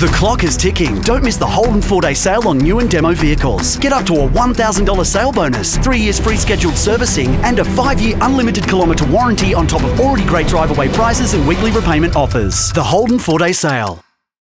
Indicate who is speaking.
Speaker 1: The clock is ticking. Don't miss the Holden 4-day sale on new and demo vehicles. Get up to a $1,000 sale bonus, 3 years free scheduled servicing, and a 5-year unlimited kilometre warranty on top of already great drive-away prices and weekly repayment offers. The Holden 4-day sale.